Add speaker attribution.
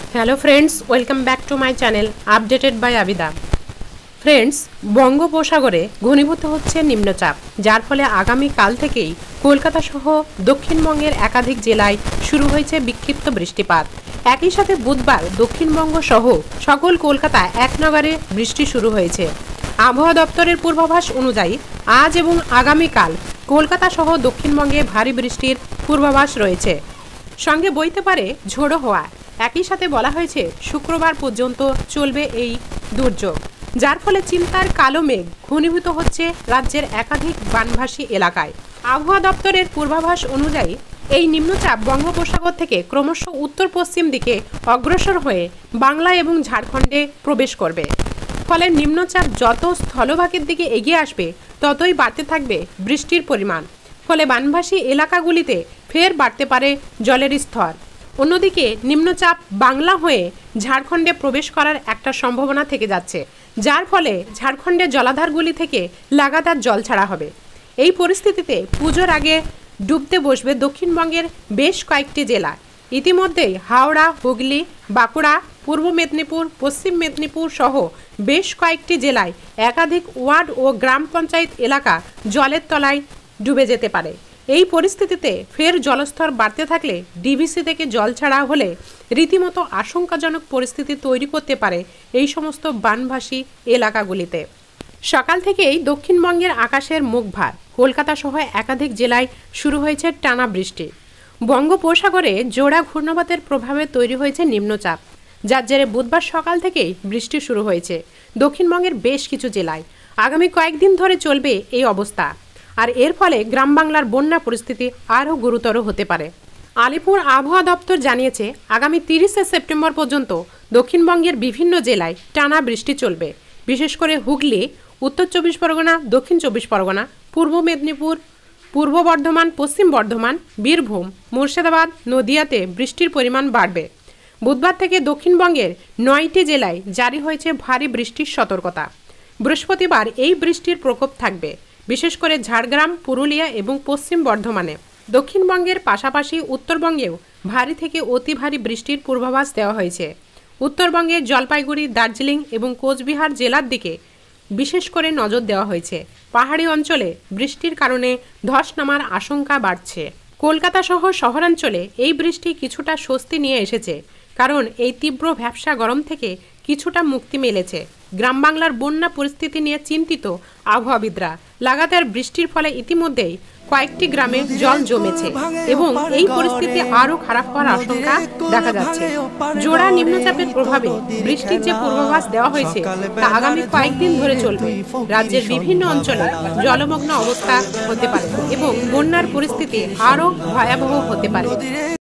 Speaker 1: Hello friends, welcome back to my channel updated by Abida. Friends, বঙ্গোপসাগরে ঘনীভূত হচ্ছে নিম্নচাপ, যার ফলে আগামী কাল থেকেই কলকাতা সহ দক্ষিণবঙ্গের একাধিক জেলায় শুরু হয়েছে বিক্ষিপ্ত বৃষ্টিপাত। একই সাথে বুধবার দক্ষিণবঙ্গ সহ সকল কলকাতা এক নাগাড়ে বৃষ্টি শুরু হয়েছে। আবহাওয়া দপ্তরের পূর্বাভাস অনুযায়ী আজ এবং আগামীকাল কলকাতা সহ দক্ষিণবঙ্গে ভারী বৃষ্টির পূর্বাভাস রয়েছে, সঙ্গে বইতে পারে ঝোড়ো হাওয়া। একই সাথে বলা হয়েছে শুক্রবার পর্যন্ত চলবে এই দুর্যোগ, যার ফলে চিন্তার কালো মেঘ ঘনীভূত হচ্ছে রাজ্যের একাধিক বানভাসী এলাকায়। আবহাওয়া দপ্তরের পূর্বাভাস অনুযায়ী এই নিম্নচাপ বঙ্গোপসাগর থেকে ক্রমশ উত্তর পশ্চিম দিকে অগ্রসর হয়ে বাংলা এবং ঝাড়খণ্ডে প্রবেশ করবে। ফলে নিম্নচাপ যত স্থলভাগের দিকে এগিয়ে আসবে ততই বাড়তে থাকবে বৃষ্টির পরিমাণ। ফলে বানভাসী এলাকাগুলিতে ফের বাড়তে পারে জলের স্তর। অন্যদিকে নিম্নচাপ বাংলা হয়ে ঝাড়খণ্ডে প্রবেশ করার একটা সম্ভাবনা থেকে যাচ্ছে, যার ফলে ঝাড়খণ্ডের জলাধারগুলি থেকে লাগাতার জল ছাড়া হবে। এই পরিস্থিতিতে পুজোর আগে ডুবতে বসবে দক্ষিণবঙ্গের বেশ কয়েকটি জেলা। ইতিমধ্যেই হাওড়া, হুগলি, বাঁকুড়া, পূর্ব মেদিনীপুর, পশ্চিম মেদিনীপুর সহ বেশ কয়েকটি জেলায় একাধিক ওয়ার্ড ও গ্রাম পঞ্চায়েত এলাকা জলের তলায় ডুবে যেতে পারে। এই পরিস্থিতিতে ফের জলস্তর বাড়তে থাকলে ডিভিসি থেকে জল ছাড়া হলে রীতিমতো আশঙ্কাজনক পরিস্থিতি তৈরি করতে পারে এই সমস্ত বানভাসী এলাকাগুলিতে। সকাল থেকেই দক্ষিণবঙ্গের আকাশের মুখ ভার। কলকাতা সহ একাধিক জেলায় শুরু হয়েছে টানা বৃষ্টি। বঙ্গোপসাগরে জোড়া ঘূর্ণাবর্তের প্রভাবে তৈরি হয়েছে নিম্নচাপ, যার জেরে বুধবার সকাল থেকেই বৃষ্টি শুরু হয়েছে দক্ষিণবঙ্গের বেশ কিছু জেলায়। আগামী কয়েকদিন ধরে চলবে এই অবস্থা, আর এর ফলে গ্রাম বাংলার বন্যা পরিস্থিতি আরও গুরুতর হতে পারে। আলিপুর আবহাওয়া দপ্তর জানিয়েছে আগামী 30শে সেপ্টেম্বর পর্যন্ত দক্ষিণবঙ্গের বিভিন্ন জেলায় টানা বৃষ্টি চলবে। বিশেষ করে হুগলি, উত্তর চব্বিশ পরগনা, দক্ষিণ চব্বিশ পরগনা, পূর্ব মেদিনীপুর, পূর্ব বর্ধমান, পশ্চিম বর্ধমান, বীরভূম, মুর্শিদাবাদ, নদিয়াতে বৃষ্টির পরিমাণ বাড়বে। বুধবার থেকে দক্ষিণবঙ্গের 9টি জেলায় জারি হয়েছে ভারী বৃষ্টির সতর্কতা। বৃহস্পতিবার এই বৃষ্টির প্রকোপ থাকবে, বিশেষ করে ঝাড়গ্রাম, পুরুলিয়া এবং পশ্চিম বর্ধমানে। দক্ষিণবঙ্গের পাশাপাশি উত্তরবঙ্গেও ভারী থেকে অতি ভারী বৃষ্টির পূর্বাভাস দেওয়া হয়েছে। উত্তরবঙ্গের জলপাইগুড়ি, দার্জিলিং এবং কোচবিহার জেলার দিকে বিশেষ করে নজর দেওয়া হয়েছে। পাহাড়ি অঞ্চলে বৃষ্টির কারণে ধস নামার আশঙ্কা বাড়ছে। কলকাতা সহ শহরাঞ্চলে এই বৃষ্টি কিছুটা স্বস্তি নিয়ে এসেছে, কারণ এই তীব্র ভ্যাপসা গরম থেকে কিছুটা মুক্তি মিলেছে। গ্রাম বাংলার বন্যা পরিস্থিতি নিয়ে চিন্তিত আবহাওয়াবিদরা। লাগাতার বৃষ্টির ফলে ইতিমধ্যেই কয়েকটি গ্রামে জল জমেছে এবং এই পরিস্থিতি আরও খারাপ হওয়ার আশঙ্কা দেখা যাচ্ছে। জোড়া নিম্নচাপের প্রভাবে বৃষ্টির যে পূর্বাভাস দেওয়া হয়েছে তা আগামী কয়েকদিন ধরে চলবে। রাজ্যের বিভিন্ন অঞ্চলে জলমগ্ন অবস্থা হতে পারে এবং বন্যার পরিস্থিতি আরও ভয়াবহ হতে পারে।